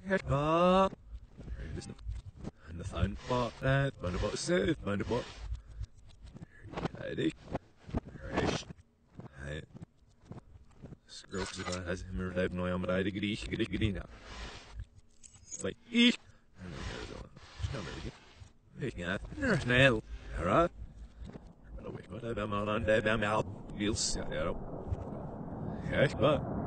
Ah, and the fun part that, fun about safe, fun about. Ready? Hey. Scrooge has him relied no I'm ready to get in now. Like, eek! And then there's one. Come here again. Hey, yeah, there's nail. Alright? But wait, what about my land, about my feels, yeah, okay, but.